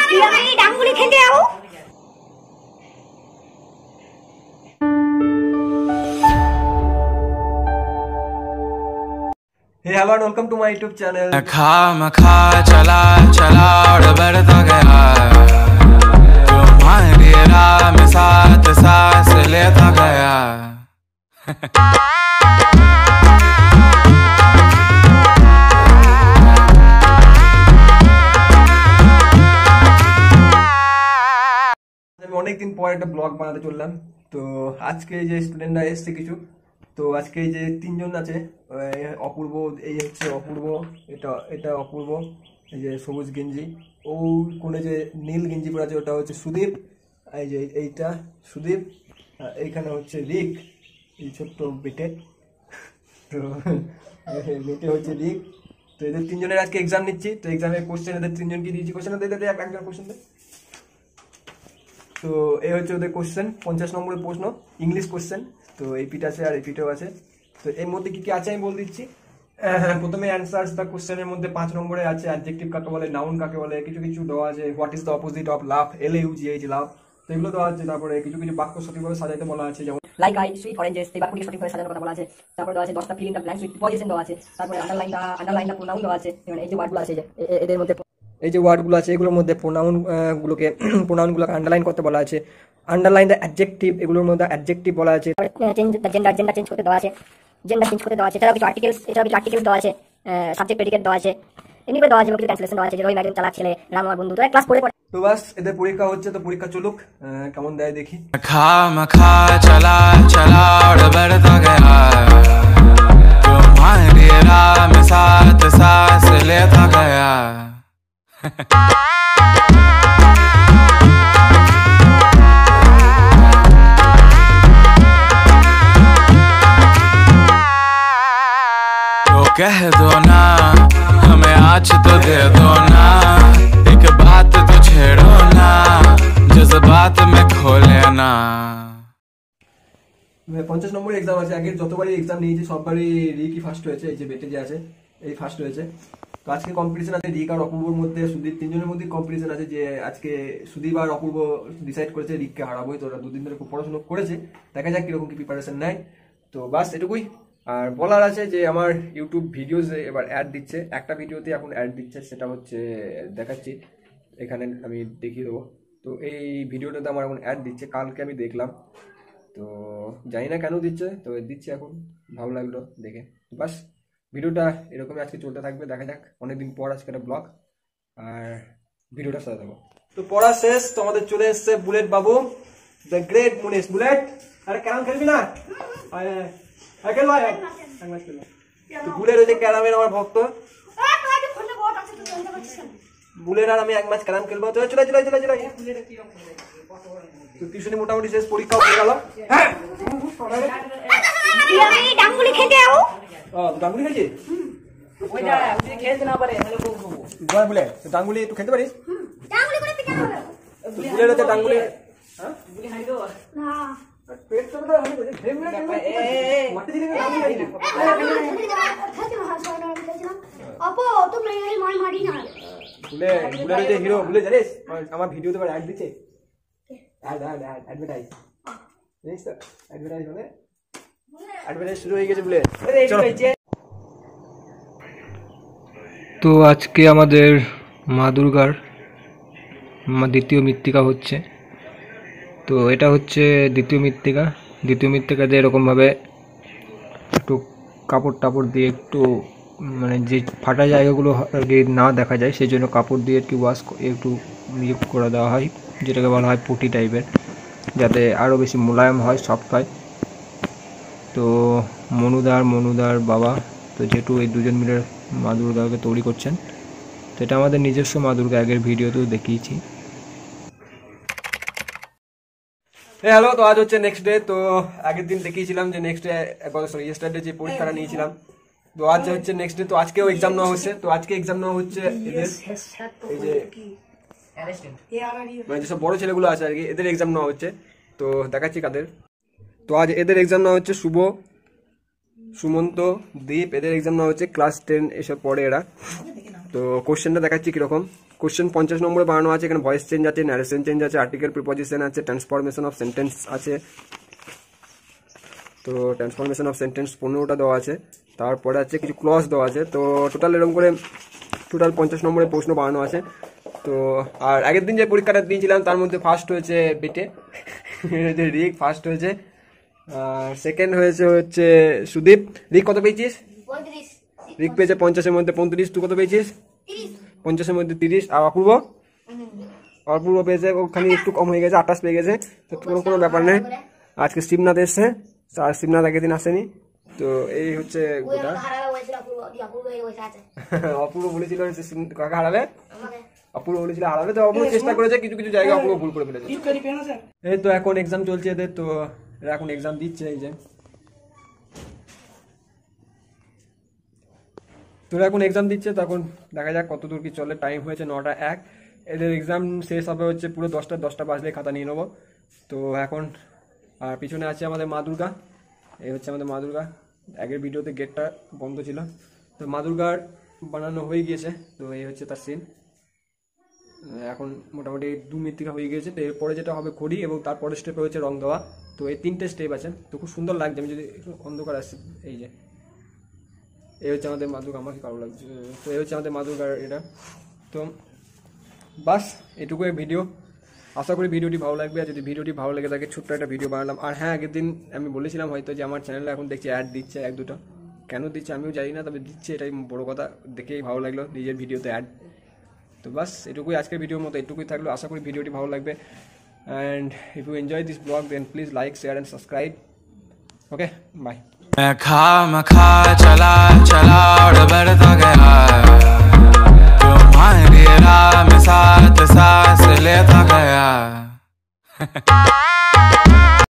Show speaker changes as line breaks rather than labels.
ডাঙ্গুলি খেতে যাও।
Hey, hello and welcome to my YouTube channel.
खा चला चला और बढ़ता गया तुम्हारी राह में साथ सांस लेता गया
আমি অনেকদিন পর একটা ব্লগ বানাতে চললাম। তো আজকে যে স্টুডেন্টরা এসছে কিছু, তো আজকে যে তিনজন আছে, অপূর্ব, এই হচ্ছে অপূর্ব, এটা অপূর্ব, এই যে সবুজ গেঞ্জি, ও কোনে যে নীল গেঞ্জি পরে আছে ওটা হচ্ছে সুদীপ, এই যে এইটা সুদীপ, এইখানে হচ্ছে রিক, এই ছোট্ট বেটে, তো বেটে হচ্ছে রিক। তো এদের তিনজনের আজকে এক্সাম নিচ্ছি। তো এক্সামের কোশ্চেন এদের তিনজনকে দিয়েছি, কোশ্চেন একজন কোশ্চেন দেয়। তো এই হচ্ছে ওদের কোশ্চেন, 50 নম্বরের প্রশ্ন, ইংলিশ কোশ্চেন। তো এই পিঠ আছে আর এই পিঠেও আছে। তো এর মধ্যে কি কি আছে আমি বলে দিচ্ছি। প্রথমে অ্যান্সার্স দ্য কোশ্চেনের মধ্যে 5 নম্বরে আছে অ্যাডজেক্টিভ কাকে বলে, নাউন কাকে বলে, কিছু কিছু দেওয়া আছে, what is the opposite of love, LAUGH love, তো এগুলো দেওয়া আছে। তারপরে কিছু কিছু বাক্য সঠিকভাবে সাজাইতে বলা আছে, যেমন
লাইক আই সুইট অরেঞ্জেস, এই বাক্যটিকে সঠিকভাবে সাজানোর কথা বলা আছে। তারপরে দেওয়া আছে 10টা fill in the blanks with position দেওয়া আছে। তারপরে আন্ডারলাইন দ্য প্রোনাউন দেওয়া আছে। মানে এই যে ওয়ার্ডগুলো আছে, এদের মধ্যে
এই যে ওয়ার্ডগুলো আছে এগুলোর মধ্যে প্রোনাউনগুলোকে আন্ডারলাইন করতে বলা আছে। আন্ডারলাইন দ্য অ্যাডজেক্টিভ, এগুলোর মধ্যে অ্যাডজেক্টিভ বলা আছে।
জেন্ডার চেঞ্জ করতে দেওয়া আছে, এছাড়াও কিছু আর্টিকেলস দেওয়া আছে, সাবজেক্ট প্রেডিকেট দেওয়া আছে, এমনি করে দেওয়া আছে, কিছু ট্রান্সলেশন দেওয়া আছে, যে রবি ম্যাডাম চালাক ছেলে, রাম আমার বন্ধু। তো ক্লাস পড়ে
তো বাস এদের পরীক্ষা হচ্ছে, তো পরীক্ষা চলুক, কেমন দেয় দেখি।
खा चला चला और बढ़ता गया तुम्हारी राह में साथ सांस लेता गया तो कह दो ना हमें आज तो दे दो ना एक बात तो छेड़ो ना जज्बात में खो लेना
50 নম্বরের এক্সাম আছে। আগে যতবারই এক্সাম নিয়েছি সববারই রিকই ফার্স্ট হয়েছে, এই যে বেটে যে আছে এই ফার্স্ট হয়েছে। তো আজকে কম্পিটিশন আছে রিক আর অপূর্বর মধ্যে, সুদীপ, তিনজনের মধ্যে কম্পিটিশন আছে। যে আজকে সুদীপ আর অপূর্ব ডিসাইড করেছে রিককে হারাবোই। তো ওরা দুদিন ধরে খুব পড়াশোনা করেছে, দেখা যাক কিরকম কি প্রিপারেশন নেয়। তো বাস এটুকুই। আর বলার আছে যে আমার ইউটিউব ভিডিওস এবার অ্যাড দিচ্ছে, একটা ভিডিওতে এখন অ্যাড দিচ্ছে, সেটা হচ্ছে দেখাচ্ছি, এখানে আমি দেখিয়ে দেবো। তো এই ভিডিওটাতে আমার এখন অ্যাড দিচ্ছে, কালকে আমি দেখলাম, তো জানি না কেন দিচ্ছে, তো দিচ্ছে এখন, ভালো লাগলো দেখে। বাস ভিডিওটা এরকমই আজকে চলতে থাকবে, দেখা যাক। অনেকদিন পর আজকে একটা ব্লগ, আর ভিডিওটা সাজা দেবো। তো পড়া শেষ, তো আমাদের চলে এসছে বুলেট বাবু, দ্য গ্রেট মুনিশ। বুলেট, আরে ক্যারাম খেলবি না? বুলেট হচ্ছে ক্যারামের আমার ভক্ত। বুলেট আর আমি এক ম্যাচ ক্যারাম খেলবো। তো চলে টিউশনি মোটামুটি শেষ, পরীক্ষাও হয়ে গেল। হ্যাঁ,
ডাঙ্গুলি খেতে যাও।
ডাঙ্গুলি খেয়েছি, বলে ডাঙ্গুলি একটু খেতে পারিস? বুলেট হচ্ছে ডাঙ্গুলি। হিরো বুলে জানিস, আমার ভিডিওতে অ্যাড দিচ্ছে, অ্যাডভার্টাইজ, জানিস তো? অ্যাডভার্টাইজ শুরু হয়ে গেছে বুলে। তো আজকে আমাদের মা দুর্গার দ্বিতীয় মৃত্তিকা হচ্ছে। তো এটা হচ্ছে দ্বিতীয় মৃত্তিকাতে এরকমভাবে একটু কাপড় টাপড় দিয়ে একটু, মানে যে ফাটা জায়গাগুলো আর কি না দেখা যায়, সেই জন্য কাপড় দিয়ে একটু ওয়াশ একটু ইয়ে করে দেওয়া হয়, যেটাকে বলা হয় পুটি টাইপের, যাতে আরও বেশি মোলায়েম হয়, সফট হয়। তো মনুদার বাবা, তো যেহেতু এই দুজন মিলে মা দুর্গাকে তৈরি করছেন, তো এটা আমাদের নিজস্ব মা দুর্গা, আগের ভিডিওতেও দেখিয়েছি। হ্যালো, তো আজ হচ্ছে নেক্সট ডে। তো আগের দিন দেখিয়েছিলাম যে নেক্সট ডে, ইয়েস্টারডে যে পরীক্ষাটা নিয়েছিলাম, তো আজ হচ্ছে নেক্সট ডে। তো আজকেও এক্সাম নেওয়া হচ্ছে। তো আজকে এক্সাম নেওয়া হচ্ছে এদের, এই যে মানে যেসব বড় ছেলেগুলো আছে আর কি, এদের এক্সাম নেওয়া হচ্ছে। তো দেখাচ্ছি কাদের। তো আজ এদের এক্সাম নেওয়া হচ্ছে শুভ, সুমন্ত, দীপ, এদের এক্সাম নেওয়া হচ্ছে, ক্লাস 10 এসব পড়ে এরা। তো কোশ্চেনটা দেখাচ্ছি কিরকম। কোশ্চেন 50 নম্বরে বানানো আছে। এখানে ভয়েস চেঞ্জ আছে, ন্যারেশন চেঞ্জ আছে, আর্টিকেল প্রিপোজিশন আছে, ট্রান্সফরমেশন অফ সেন্টেন্স আছে। তো ট্রান্সফরমেশন অফ সেন্টেন্স 15টা দেওয়া আছে। তারপরে আছে কিছু ক্লজ দেওয়া আছে। তো টোটাল এরকম করে টোটাল 50 নম্বরের প্রশ্ন বানানো আছে। তো আর আগের দিন যে পরীক্ষাটা দিয়েছিলাম তার মধ্যে ফার্স্ট হয়েছে বেটে রিক ফার্স্ট হয়েছে, আর সেকেন্ড হচ্ছে সুদীপ। রিক কত পেয়েছিস? রিক পেয়েছে 50-এর মধ্যে 35। তুই কত পেয়েছিস? 50-এর মধ্যে 30। আর অপূর্ব পেয়েছে, ওখানে একটু কম হয়ে গেছে, 28 পেয়ে গেছে। তো কোনো ব্যাপার নেই। আজকে শিবনাথ এসছে, আর শিবনাথ আগের দিন আসেনি। তো এই হচ্ছে গোটা। অপূর্ব বলেছিল কাকে হারাবে, অপূর্ব বলেছিল হারাবে। তো অপূর্ব চেষ্টা করেছে, কিছু কিছু জায়গায় অপূর্ব ভুল করে ফেলেছে। এই তো এখন এক্সাম চলছে এদের। তো এরা এখন এক্সাম দিচ্ছে। এই যে তোরা এখন এক্সাম দিচ্ছে, তখন দেখা যাক কত দূর কি চলে। টাইম হয়েছে 9টা 1। এদের এক্সাম শেষ হবে হচ্ছে পুরো 10টা বাজলে খাতা নিয়ে নেবো। তো এখন আর পিছনে আছে আমাদের মা দুর্গা। এই হচ্ছে আমাদের মা দুর্গা। আগের ভিডিওতে গেটটা বন্ধ ছিল। তো মা দুর্গার বানানো হয়ে গিয়েছে। তো এই হচ্ছে তার সিন। এখন মোটামুটি 2 মৃত্তিকা হয়ে গিয়েছে। তো এরপরে যেটা হবে খড়ি, এবং তারপরে স্টেপে হচ্ছে রং দেওয়া। তো এই 3টে স্টেপ আছে। তো খুব সুন্দর লাগছে। আমি যদি একটু অন্ধকার আসছি, এই যে এই হচ্ছে আমাদের মা দুর্গা। আমাকে কারো লাগছে। তো এই হচ্ছে আমাদের মা দুর্গার এটা। তো বাস এটুকুই ভিডিও। আশা করি ভিডিওটি ভালো লাগবে। আর যদি ভিডিওটি ভালো লেগে থাকে, ছোট্ট একটা ভিডিও বানালাম। আর হ্যাঁ, আগের দিন আমি বলেছিলাম হয়তো যে আমার চ্যানেলে এখন দেখছি অ্যাড দিচ্ছে 1-2টা। কেন দিচ্ছে আমিও জানি না, তবে দিচ্ছে, এটাই বড় কথা। দেখেই ভালো লাগলো নিজের ভিডিওতে অ্যাড। তো বাস এটুকুই আজকের ভিডিওর মতো, এটুকুই থাকলো। আশা করি ভিডিওটি ভালো লাগবে। And if you enjoy this blog then please like, share and subscribe. Okay bye.
मैं खा चला और बढ़ता गया, तुम्हारी राह में साथ सांस लेता गया